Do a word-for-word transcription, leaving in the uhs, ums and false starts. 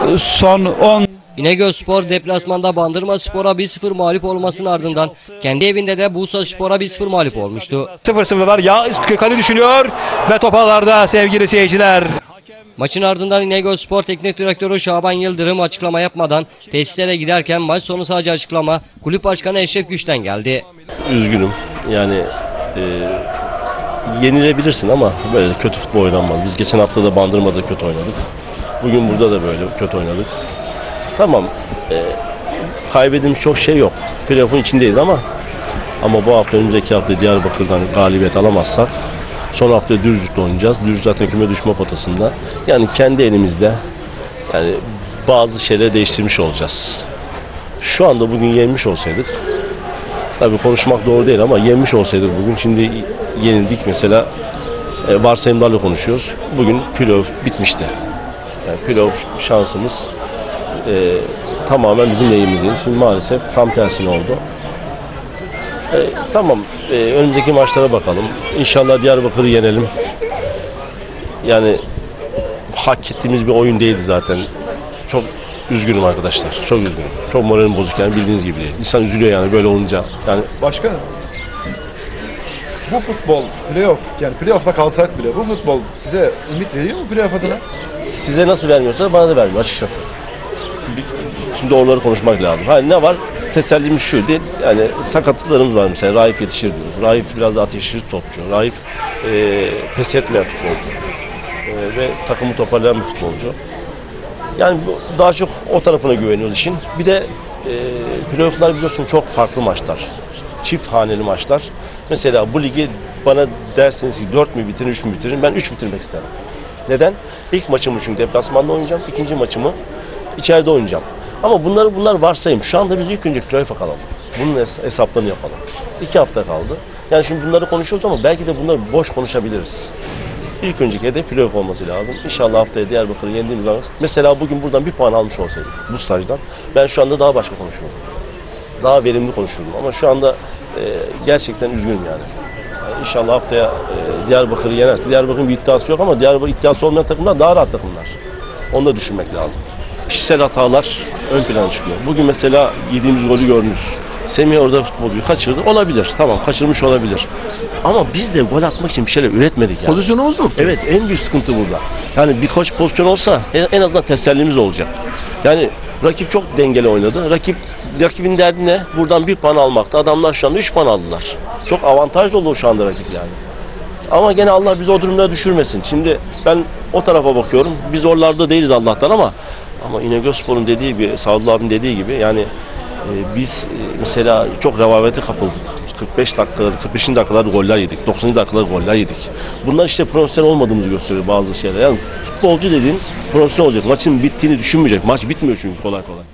son on İnegölspor deplasmanda Bandırmaspor'a bir sıfır mağlup olmasının ardından kendi evinde de Bursaspor'a bir sıfır mağlup olmuştu. sıfır sıfır var. Ya kale düşünüyor ve top ağlarda sevgili seyirciler. Maçın ardından İnegölspor Teknik Direktörü Şaban Yıldırım açıklama yapmadan tesislere giderken maç sonu sadece açıklama kulüp başkanı Eşref Güç'ten geldi. Üzgünüm. Yani e, yenilebilirsin ama böyle kötü futbol oynanmaz. Biz geçen hafta da Bandırma'da kötü oynadık. Bugün burada da böyle kötü oynadık. Tamam. E, kaybettiğimiz çok şey yok. Playoff'un içindeyiz ama ama bu hafta önümüzdeki hafta Diyarbakır'dan galibiyet alamazsak son hafta Dürzük'te oynayacağız. Dürzük zaten küme düşme potasında. Yani kendi elimizde yani bazı şeyleri değiştirmiş olacağız. Şu anda bugün yenmiş olsaydık, tabii konuşmak doğru değil ama yenmiş olsaydık bugün, şimdi yenildik mesela, e, varsayımlarla konuşuyoruz. Bugün playoff bitmişti. Yani playoff şansımız e, tamamen bizim lehimizde. Şimdi maalesef tam tersine oldu. E, tamam, e, önümüzdeki maçlara bakalım. İnşallah Diyarbakır'ı yenelim. Yani hak ettiğimiz bir oyun değildi zaten. Çok üzgünüm arkadaşlar. Çok üzgünüm. Çok moralim bozuk yani, bildiğiniz gibi değil. İnsan üzülüyor yani böyle olunca. Yani başkanım, bu futbol playoff, yani playoff'a kalsak bile bu futbol size ümit veriyor mu playoff adına? Size nasıl vermiyorsa bana da vermiyor açıkçası. Şimdi doğruları konuşmak lazım. Ha, ne var? Tesellimiz şu değil. Yani sakatlıklarımız var mesela. Raif yetişir diyoruz. Raif biraz da ateşli topçu. Raif e, pes etmeyen futbolcu. E, ve takımı toparlayan bir futbolcu. Yani bu, daha çok o tarafına güveniyoruz işin. Bir de e, playoff'lar biliyorsun çok farklı maçlar. Çift haneli maçlar. Mesela bu ligi bana derseniz ki dört mü bitirin, üç mü bitirin? Ben üç bitirmek isterim. Neden? İlk maçımı çünkü deplasmanda oynayacağım. İkinci maçımı içeride oynayacağım. Ama bunları bunlar varsayım. Şu anda biz ilk önce playoff'a kalalım. Bunun hesaplarını yapalım. İki hafta kaldı. Yani şimdi bunları konuşuyoruz ama belki de bunları boş konuşabiliriz. İlk önceki hedef playoff olması lazım. İnşallah haftaya Diyarbakır'ı yendiğimiz zaman, mesela bugün buradan bir puan almış olsaydık bu stajdan, ben şu anda daha başka konuşuyorum. Daha verimli konuşuyorum ama şu anda e, gerçekten üzgünüm yani. yani inşallah haftaya e, Diyarbakır'ı yener. Diyarbakır'ın bir iddiası yok ama Diyarbakır iddiası olmayan takımlar daha rahat takımlar. Onu da düşünmek lazım. Kişisel hatalar ön plana çıkıyor. Bugün mesela yediğimiz golü gördünüz. Semih orada futbolcuyu kaçırdı. Olabilir. Tamam, kaçırmış olabilir. Ama biz de gol atmak için bir şeyler üretmedik yani. Pozisyonumuz mu? Evet, en büyük sıkıntı burada. Yani birkaç pozisyon olsa en azından tesellimiz olacak. Yani rakip çok dengeli oynadı. Rakip rakibin derdi ne? Buradan bir puan almakta. Adamlar şu anda üç puan aldılar. Çok avantajlı oldu şu anda rakip yani. Ama gene Allah bizi o durumlara düşürmesin. Şimdi ben o tarafa bakıyorum. Biz oralarda değiliz Allah'tan ama ama İnegölspor'un dediği gibi, Sadullah abinin dediği gibi yani e, biz e, mesela çok rehavete kapıldık. kırk beş dakikalar, kırk beşinci dakikalarda goller yedik. doksanıncı dakikalarda goller yedik. Bunlar işte profesyonel olmadığımızı gösteriyor bazı şeyler. Yani futbolcu dediğimiz profesyonel olacak. Maçın bittiğini düşünmeyecek. Maç bitmiyor çünkü kolay kolay.